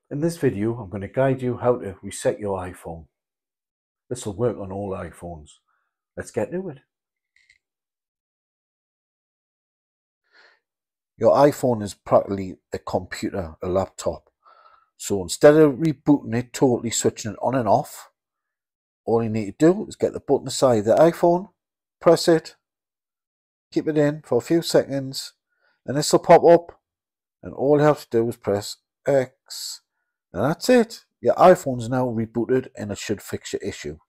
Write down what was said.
In this video, I'm going to guide you how to reset your iPhone. This will work on all iPhones. Let's get to it. Your iPhone is practically a computer, a laptop. So instead of rebooting it, totally switching it on and off, all you need to do is get the button aside the iPhone, press it, keep it in for a few seconds, and this will pop up, and all you have to do is press X, and that's it. Your iPhone's now rebooted and it should fix your issue.